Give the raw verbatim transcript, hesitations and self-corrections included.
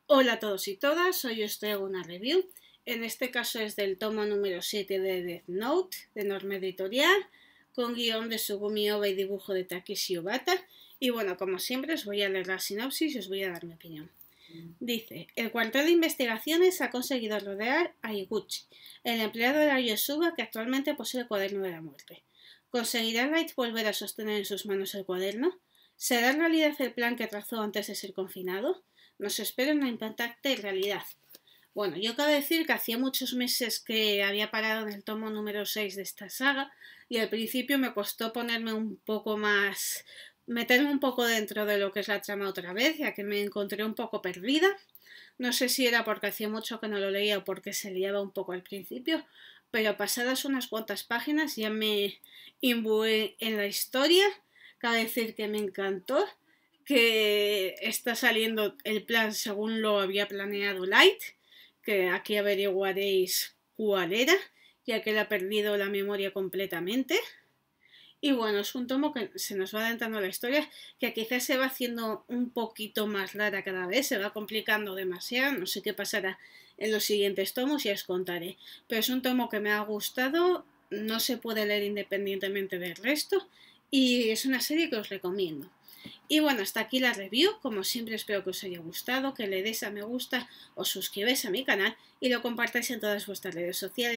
Hola a todos y todas, hoy os traigo una review. En este caso es del tomo número siete de Death Note, de Norma Editorial, con guión de Sugumi Oba y dibujo de Takeshi Obata. Y bueno, como siempre os voy a leer la sinopsis y os voy a dar mi opinión. Dice, el cuartel de investigaciones ha conseguido rodear a Higuchi, el empleado de la Yosuga que actualmente posee el cuaderno de la muerte. ¿Conseguirá Light volver a sostener en sus manos el cuaderno? ¿Será realidad el plan que trazó antes de ser confinado? Nos espera una impactante realidad. Bueno, yo cabe decir que hacía muchos meses que había parado en el tomo número seis de esta saga y al principio me costó ponerme un poco más, meterme un poco dentro de lo que es la trama otra vez, ya que me encontré un poco perdida. No sé si era porque hacía mucho que no lo leía o porque se liaba un poco al principio, pero pasadas unas cuantas páginas ya me imbuí en la historia. Cabe decir que me encantó, que está saliendo el plan según lo había planeado Light, que aquí averiguaréis cuál era, ya que él ha perdido la memoria completamente. Y bueno, es un tomo que se nos va adentrando la historia, que quizás se va haciendo un poquito más rara cada vez, se va complicando demasiado, no sé qué pasará en los siguientes tomos, ya os contaré. Pero es un tomo que me ha gustado, no se puede leer independientemente del resto, y es una serie que os recomiendo. Y bueno, hasta aquí la review, como siempre espero que os haya gustado, que le deis a me gusta, os suscribáis a mi canal y lo compartáis en todas vuestras redes sociales.